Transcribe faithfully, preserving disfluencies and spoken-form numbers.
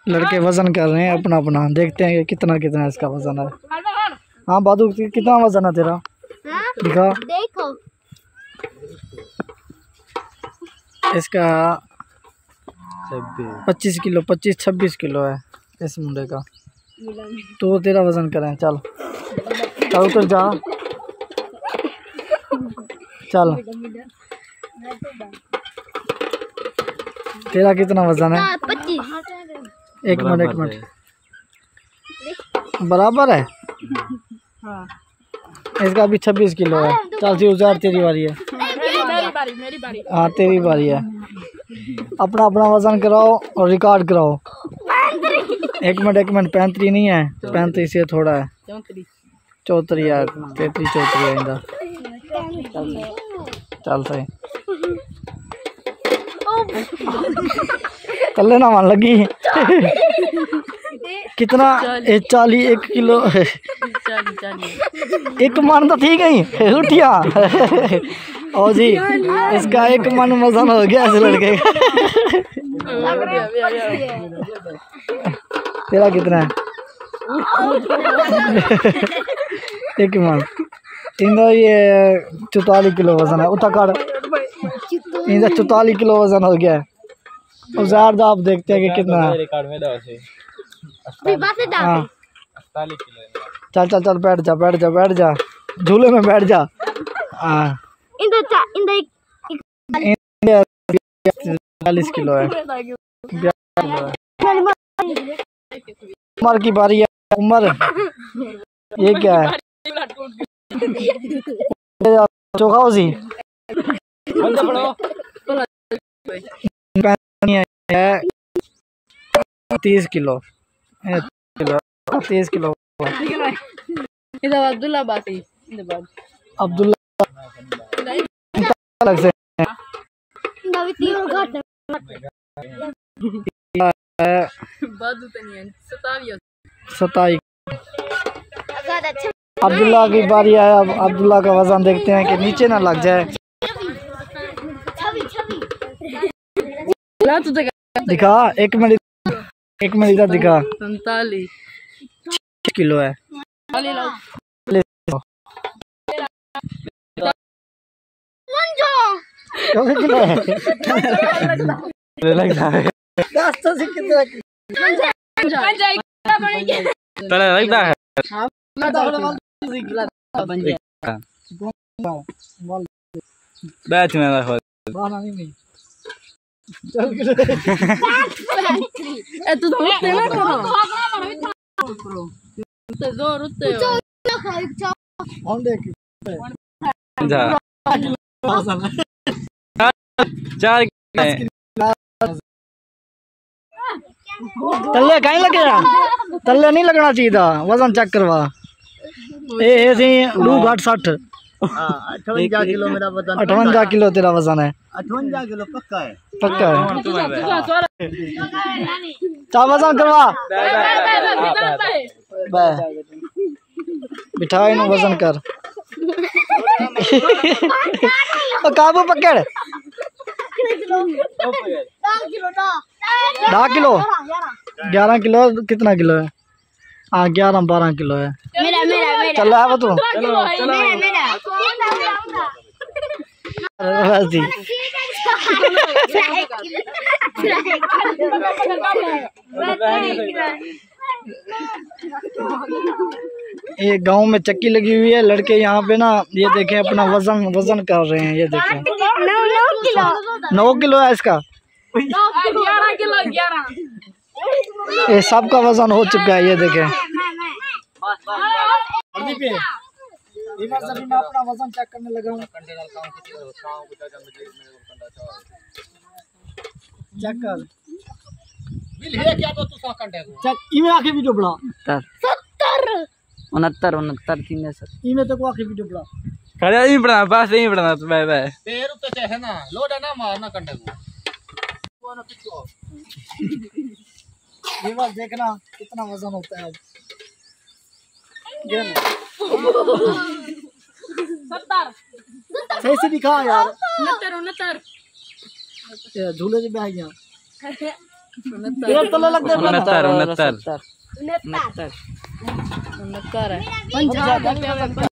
लड़के वजन कर रहे हैं अपना अपना, देखते हैं कि कितना कितना इसका वजन है। हाँ बादू कितना वजन है तेरा? दिखा देखो इसका पच्चीस किलो पच्चीस छब्बीस किलो है इस मुंडे का। तो तेरा वजन करें, चल चल उतर जा, चल तेरा कितना वजन है? एक मिनट एक मिनट बराबर है। हाँ। इसका भी छब्बीस किलो है। चल सी उजार तेरी बारी है। मेरी बारी मेरी बारी हाँ तेरी बारी है। अपना अपना वजन कराओ और रिकॉर्ड कराओ। एक मिनट एक मिनट पैंतरी नहीं है, पैंतीस से थोड़ा है, चौतरी है, तैतरी चौतरी है इंदा। चल सही कल ना मान लगी कितना चाली एक किलो एक मन तो ठीक है उठिया ओ जी इसका एक मन वजन हो गया इस लड़के का। तेरा कितना है? एक मन इंदा ये चौतालीस किलो वजन है। उठा कर इंदा चौतालीस किलो वजन हो गया है। उजार आप देखते हैं कि कितना है। हाँ चल चल चल बैठ जा बैठ जा बैठ जा झूले में बैठ जा। हाँ चालीस किलो है। उमर की बारी है। उमर ये क्या है? चोखा उसी है तीस किलो तीस किलो अब्दुल्ला बाती अब्दुल्ला अलग से सताई। अब्दुल्ला की बारी है। अब अब्दुल्ला का वजन देखते हैं कि नीचे ना लग जाए। दिखा एक मिनट एक मिनट इधर दिखा। पैंतालीस किलो है। किलो है लगता है लगता है बैच में चार तल्ले कहीं लगे तल्ले नहीं लगना चाहिए था। वजन चेक करवा लू घाट सठ अठवंजा किलो मेरा वजन अठवंजा किलो तेरा वजन है। अठवंजा किलो पक्का है पक्का है। चा वजन करवा बिठा इन वजन कर काबू पकड़ ढा किलो ग्यारह किलो कितना किलो है? हाँ ग्यारह बारह किलो है। मेरा मेरा मेरा चल रहा है तू मेरा मेरा ये गांव में चक्की लगी हुई है। लड़के यहाँ पे ना ये देखें अपना वजन वजन कर रहे हैं। ये देखें नौ नौ किलो नौ किलो है इसका। ग्यारह किलो ग्यारह ये सबका वजन हो चुका है। ये देखें मैं अपना वजन चेक करने लगा हूँ। चेक कर इमें आके वीडियो बड़ा उनहत्तर उनहत्तर तीन सर इमें तो को आके वीडियो बड़ा खड़े नहीं पढ़ना बस नहीं पढ़ना तो बाय बाय पैर तो चाहे ना लोड है ना मारना कंडे को ये बात देखना कितना वजन होता है। सत्तर सही से दिखा यार। उनहत्तर उनहत्तर झूले से बैठ गया तेरे तले लगते हैं उनहत्तर उनहत्तर उनहत्तर उनहत्तर है